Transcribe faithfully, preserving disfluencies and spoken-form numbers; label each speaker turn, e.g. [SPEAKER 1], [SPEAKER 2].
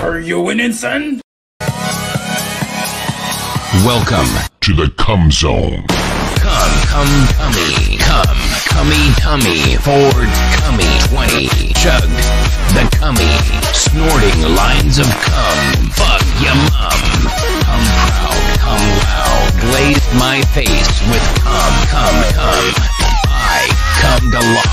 [SPEAKER 1] Are you winning, son?
[SPEAKER 2] Welcome
[SPEAKER 3] to the Cum Zone.
[SPEAKER 2] Cum, cum, cummy, cum, cummy, tummy, Ford, cummy, twenty, chugged, the cummy, snorting lines of cum, fuck ya mum, cum proud, cum loud, glazed my face with cum, cum, cum, I cummed a lot.